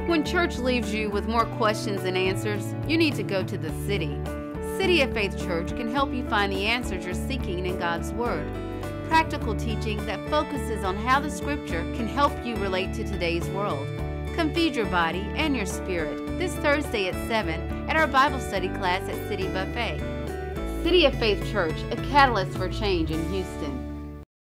When church leaves you with more questions than answers, you need to go to the City. City of Faith Church can help you find the answers you're seeking in God's Word. Practical teaching that focuses on how the Scripture can help you relate to today's world. Come feed your body and your spirit this Thursday at 7 at our Bible study class at City Buffet. City of Faith Church, a catalyst for change in Houston.